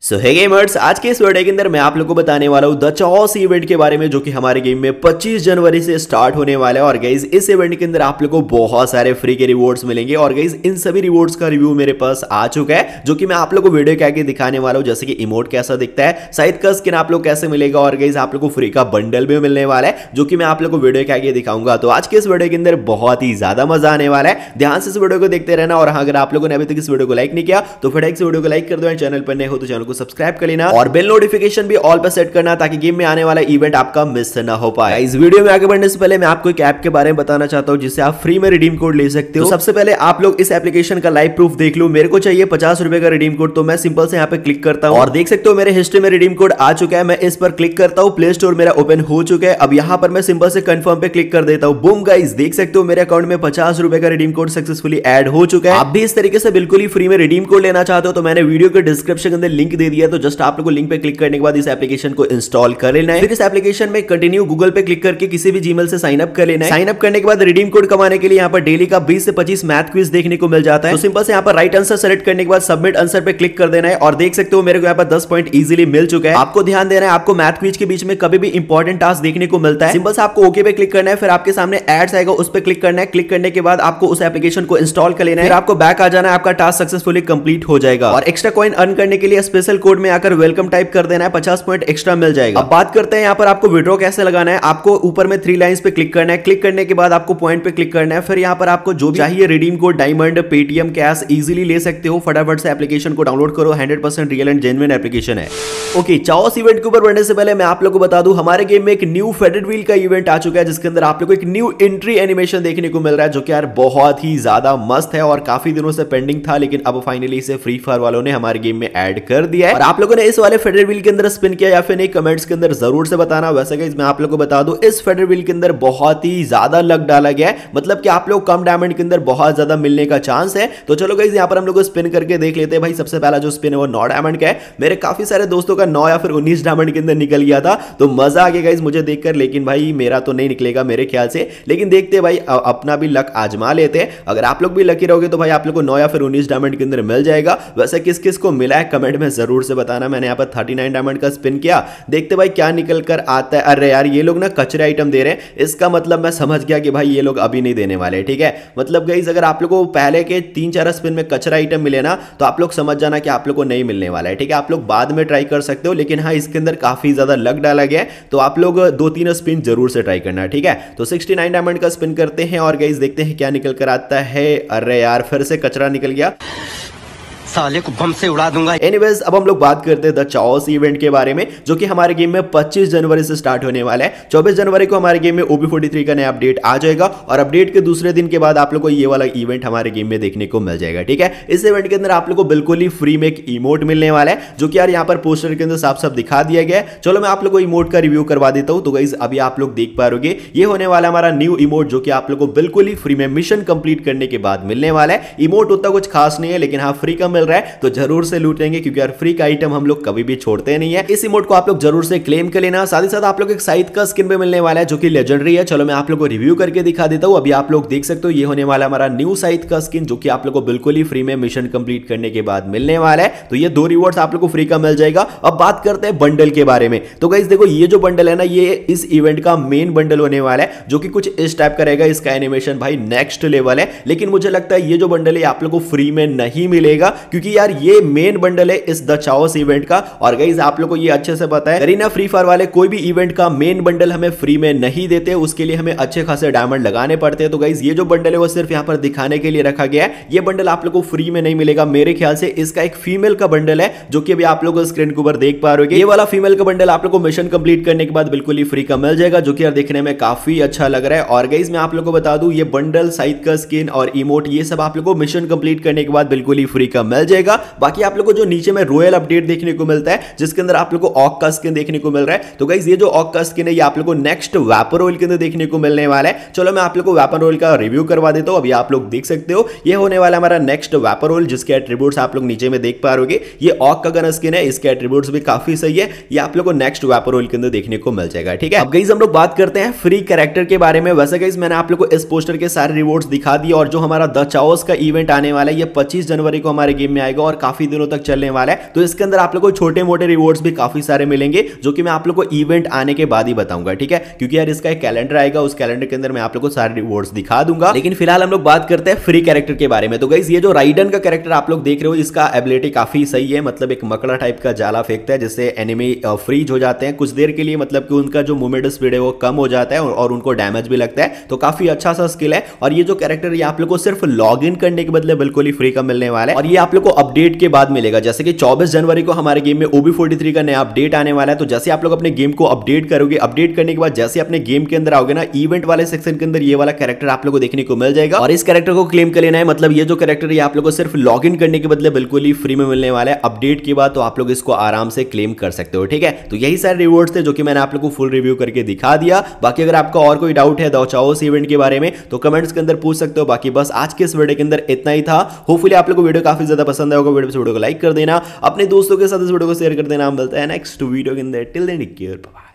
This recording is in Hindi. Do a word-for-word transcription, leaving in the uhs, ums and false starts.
सो हे गेमर्स, आज के इस वीडियो के अंदर मैं आप लोगों को बताने वाला हूँ द चॉस इवेंट के बारे में, जो कि हमारे गेम में पच्चीस जनवरी से स्टार्ट होने वाला है। और गाइज इस इवेंट के अंदर आप लोगों को बहुत सारे फ्री के रिवॉर्ड्स मिलेंगे। और गाइज इन सभी रिवॉर्ड्स का रिव्यू मेरे पास आ चुका है, जो कि मैं आप लोगों को वीडियो के आगे दिखाने वाला हूँ। जैसे कि इमोट कैसा दिखता है, साइड का स्किन आप लोग कैसे मिलेगा, और गाइज आप लोग को फ्री का बंडल भी मिलने वाला है, जो कि मैं आप लोग को वीडियो के आगे दिखाऊंगा। तो आज के इस वीडियो के अंदर बहुत ही ज्यादा मजा आने वाला है। ध्यान से इस वीडियो को देखते रहना। और अगर आप लोगों ने अभी तक इस वीडियो को लाइक नहीं किया तो फटाक से वीडियो को लाइक कर दो। चैनल पर नए हो तो चैनल को सब्सक्राइब कर लेना और बेल नोटिफिकेशन भी ऑल पे सेट करना, ताकि गेम में आने वाला इवेंट आपका मिस ना हो पाए। इस वीडियो में आगे बढ़ने से पहले मैं आपको एक ऐप के बारे में बताना चाहता हूं, जिससे आप फ्री में रिडीम कोड ले सकते हो। तो सबसे पहले आप लोग इस एप्लीकेशन का लाइव प्रूफ देख लो। मेरे को चाहिए पचास रुपए का रिडीम कोड, तो मैं सिंपल से यहाँ पे क्लिक करता हूँ और देख सकते हो मेरे हिस्ट्री में रिडीम कोड आ चुका है। मैं इस पर क्लिक करता हूँ, प्ले स्टोर मेरा ओपन हो चुका है। अब यहाँ पर मैं सिंपल से कंफर्म पे क्लिक कर देता हूँ। बूम गाइस, देख सकते हो मेरे अकाउंट में पचास रुपए का रिडीम कोड सक्सेसफुली ऐड हो चुका है। आप भी इस तरीके से बिल्कुल ही फ्री में रिडीम कोड लेना चाहते हो तो मैंने वीडियो के डिस्क्रिप्शन के अंदर लिंक दे दिया, तो जस्ट आप लोगों को लिंक पे क्लिक करने के बाद इस एप्लीकेशन को इंस्टॉल कर लेना है। फिर इस एप्लीकेशन में कंटिन्यू गूगल पे क्लिक करके किसी भी जीमेल से साइन अप कर लेना है। साइन अप करने के बाद रिडीम कोड कमाने के लिए यहाँ पर डेली का बीस से पच्चीस मैथ क्विज देखने को मिल जाता है। तो सिंपल से यहाँ पर राइट आंसर सेलेक्ट करने के बाद सबमिट आंसर पे क्लिक कर देना है। और देख सकते हो मेरे को यहाँ पर दस पॉइंट इजीली मिल चुका है। आपको ध्यान देना है, आपको मैथ क्विज के बीच में कभी भी इंपॉर्टेंट टास्क देखने को मिलता है। सिंपल से आपको ओके पे क्लिक करना है, फिर आपके सामने एड्स आएगा, उस पर क्लिक करना है। क्लिक करने के बाद आपको उस एप्लीकेशन को इंस्टॉल कर लेना है, फिर आपको बैक आ जाना है, आपका टास्क सक्सेसफुली कंप्लीट हो जाएगा। और एक्स्ट्रा कॉइन अर्न करने के लिए स्पेशल कोड में आकर वेलकम टाइप कर देना है, पचास पॉइंट एक्स्ट्रा मिल जाएगा। अब बात करते हैं यहाँ पर आपको विड्रॉ कैसे लगाना है। आपको ऊपर में थ्री लाइंस पे क्लिक करना है। क्लिक करने के बाद आपको पॉइंट पे क्लिक करना है, फिर यहाँ पर आपको जो भी चाहिए redeem code, diamond, Paytm, cash easily ले सकते हो। फटाफट से एप्लीकेशन को डाउनलोड करो, hundred percent real and genuine application है। ओके, चाओस इवेंट के ऊपर बढ़ने से पहले मैं आप लोगों को बता दूं, हमारे गेम में एक न्यू फेडेड व्हील का इवेंट आ चुका है, जिसके अंदर आप लोगों को एक न्यू एंट्री एनिमेशन देखने को मिल रहा है, जो कि यार बहुत ही ज्यादा मस्त है और काफी दिनों से पेंडिंग था, लेकिन अब फाइनली इसे फ्री फायर वालों ने हमारे गेम में ऐड कर दिया है। और आप लोगों ने इस वाले फेडेड व्हील के अंदर स्पिन किया या फिर नहीं, कमेंट्स के अंदर जरूर से बताना। वैसे गाइस मैं आप लोगों को बता दूं, इस फेडेड व्हील के अंदर बहुत ही ज्यादा लक डाला गया है, मतलब कि आप लोग कम डायमंड के अंदर बहुत ज्यादा मिलने का चांस है। तो चलो गाइस यहाँ पर हम लोग स्पिन करके देख लेते हैं। भाई सबसे पहला जो स्पिन है वो नौ डायमंड का है। मेरे काफी सारे दोस्तों का नौ या फिर उन्नीस डायमंड के अंदर निकल गया था, तो मजा आ गया गाइस मुझे देखकर। लेकिन भाई मेरा तो नहीं निकलेगा मेरे ख्याल से, लेकिन देखते हैं भाई, अपना भी लक आजमा लेते हैं। अगर आप लोग भी लकी रहोगे तो भाई आप लोग को नौ या फिर उन्नीस डायमंड के अंदर मिल जाएगा। वैसे किस किस को मिला है कमेंट में जरूर से बताना। मैंने यहाँ पर थर्टी नाइन डायमंड का स्पिन किया, देखते भाई क्या निकल कर आता है। अरे यार ये लोग ना कचरे आइटम दे रहे हैं, इसका मतलब मैं समझ गया कि भाई ये लोग अभी नहीं देने वाले, ठीक है। मतलब गाइस अगर आप लोगों को पहले के तीन चार स्पिन में कचरा आइटम मिले ना, तो आप लोग समझ जाना कि आप लोग को नहीं मिलने वाला है, ठीक है। आप लोग बाद में ट्राई कर सकते हो, लेकिन हाँ इसके अंदर काफी ज्यादा लक डाला गया है, तो आप लोग दो तीन स्पिन जरूर से ट्राई करना, ठीक है। तो सिक्सटी नाइन डायमंड का स्पिन करते हैं और गाइस देखते हैं क्या निकल कर आता है। अरे यार फिर से कचरा निकल गया, साले को बम से उड़ा दूंगा। एनीवेज अब हम लोग बात करते हैं द चाओस इवेंट के बारे में, जो कि हमारे गेम में पच्चीस जनवरी से स्टार्ट होने वाला है। चौबीस जनवरी को हमारे गेम में ओबी फोर्टी थ्री का नया अपडेट आ जाएगा, और अपडेट के दूसरे दिन के बाद आप लोग को ये वाला इवेंट हमारे गेम में देखने को मिल जाएगा, ठीक है। इस इवेंट के अंदर आप लोग को बिल्कुल ही फ्री में एक इमोट मिलने वाला है, जो कि यार यहाँ पर पोस्टर के अंदर साफ साफ दिखा दिया गया है। चलो मैं आप लोग को इमोट का रिव्यू करवा देता हूँ। तो गाइस अभी आप लोग देख पा रहे, ये होने वाला हमारा न्यू इमोट, जो कि आप लोग को बिल्कुल ही फ्री में मिशन कंप्लीट करने के बाद मिलने वाला है। इमोट उतना कुछ खास नहीं है, लेकिन हाँ फ्री का मिल रहा है तो जरूर से लूटेंगे, क्योंकि यार फ्री का आइटम हम लोग कभी भी छोड़ते नहीं है। इस इमोट को आप लोग जरूर से क्लेम कर लेना। साथ ही साथ आप लोग एक साइड का स्किन भी मिलने वाला है, जो कि लेजेंडरी है। चलो मैं आप लोग को रिव्यू करके दिखा देता हूं। अभी आप लोग देख सकते हो ये होने वाला हमारा न्यू साइड का स्किन, जो कि आप लोग को बिल्कुल ही फ्री में मिशन कंप्लीट करने के बाद मिलने वाला है। तो ये दो रिवॉर्ड्स आप लोग को फ्री का मिल जाएगा। अब बात करते हैं बंडल के बारे में। तो गाइस देखो ये जो बंडल है ना, ये इस इवेंट का मेन बंडल होने वाला है, जो कि कुछ इस टाइप का रहेगा। इसका एनिमेशन भाई नेक्स्ट लेवल है, लेकिन मुझे लगता है ये जो बंडल है आप लोग को फ्री में नहीं मिलेगा, क्योंकि यार ये मेन बंडल है इस द चाओस इवेंट का। और गाइस आप लोग को ये अच्छे से पता है, करीना फ्री फायर वाले कोई भी इवेंट का मेन बंडल हमें फ्री में नहीं देते, उसके लिए हमें अच्छे खासे डायमंड लगाने पड़ते हैं। तो गाइस ये जो बंडल है वो सिर्फ यहां पर दिखाने के लिए रखा गया है। ये बंडल आप लोग को फ्री में नहीं मिलेगा मेरे ख्याल से। इसका एक फीमेल का बंडल है, जो कि अभी आप लोग स्क्रीन के ऊपर देख पा रहे हो। ये वाला फीमेल का बंडल आप लोग को मिशन कंप्लीट करने के बाद बिल्कुल ही फ्री का मिल जाएगा, जो कि यार देखने में काफी अच्छा लग रहा है। और गाइस मैं आप लोग को बता दूं, ये बंडल, साइड का स्किन और इमोट ये सब आप लोग को मिशन कंप्लीट करने के बाद बिल्कुल ही फ्री का मिल जाएगा। बाकी आप लोग को जो नीचे में रॉयल अपडेट देखने को मिलता है, जिसके अंदर आप लोग को ऑक का स्किन देखने को मिल रहा है। तो गाइस ये जो ऑक का स्किन है ये आप लोग को नेक्स्ट वेपर ऑयल के अंदर देखने को मिलने वाला है। चलो मैं आप लोग को वेपर ऑयल का रिव्यू करवा देता हूं। अभी आप लोग देख सकते हो ये होने वाला हमारा नेक्स्ट वेपर ऑयल, जिसके एट्रीब्यूट्स आप लोग नीचे में देख पा रहे हो। ये ऑक का गन स्किन है, इसके एट्रीब्यूट्स भी काफी सही है। ये आप लोग को नेक्स्ट वेपर ऑयल के अंदर देखने को मिल जाएगा, ठीक है। अब गाइस हम लोग बात करते हैं फ्री कैरेक्टर के बारे में। वैसे गाइस मैंने आप लोग को इस पोस्टर के सारे रिवॉर्ड्स दिखा दिए, और जो हमारा द चाओस का इवेंट आने वाला है ये पच्चीस जनवरी को हमारे गेम गेम में आएगा और काफी दिनों तक चलने वाला है। तो इसके अंदर आप लोग को छोटे मोटे रिवॉर्ड्स भी काफी सारे मिलेंगे जो कि मैं आप लोग को इवेंट आने के बाद ही बताऊंगा, ठीक है, क्योंकि यार इसका एक कैलेंडर आएगा, उस कैलेंडर के अंदर मैं आप लोग को सारे रिवॉर्ड्स दिखा दूंगा। लेकिन फिलहाल हम लोग बात करते हैं फ्री कैरेक्टर के बारे में। तो गाइस ये जो राइडन का कैरेक्टर आप लोग देख रहे हो, इसका एबिलिटी काफी सही है, मतलब एक मकड़ा टाइप का जाला फेंकता है जिससे एनिमी फ्रीज हो जाते हैं कुछ देर के लिए, मतलब कि उनका जो मूवमेंट स्पीड है वो कम हो जाता है और, और उनको डैमेज भी लगता है। तो काफी अच्छा सा स्किल है और ये जो कैरेक्टर ये आप लोग को सिर्फ लॉग इन करने के बदले बिल्कुल ही फ्री का मिलने वाला है और ये आप लोग को अपडेट के बाद मिलेगा। जैसे कि चौबीस जनवरी को हमारे गेम में ओ बी फोर्टी थ्री का नया अपडेट आने वाला है। तो जैसे आप लोग अपने गेम को अपडेट करोगे, अपडेट करने के बाद जैसे अपने गेम के अंदर आओगे ना, इवेंट वाले सेक्शन के अंदर ये वाला कैरेक्टर आप लोग को देखने को मिल जाएगा और इस कैरेक्टर को क्लेम कर लेना है। मतलब ये जो कैरेक्टर ये आप लोग को सिर्फ लॉग इन करने के बदले बिल्कुल ही फ्री में मिलने वाला है अपडेट के बाद। तो आप लोग इसको आराम से क्लेम कर सकते हो, ठीक है। तो यही सारे रिवॉर्ड्स थे जो कि मैंने आप लोग को फुल रिव्यू करके दिखा दिया। बाकी अगर आपका और कोई डाउट है द चाओस इवेंट के बारे में तो कमेंट्स के अंदर पूछ सकते हो। बाकी बस आज के इस वीडियो के अंदर इतना ही था। होपफुली आप लोग को वीडियो काफी ज्यादा पसंद आया होगा। वीडियो वीडियो को लाइक कर देना, अपने दोस्तों के साथ इस वीडियो को शेयर कर देना। हम मिलते हैं नेक्स्ट वीडियो के अंदर। Till then take care, bye.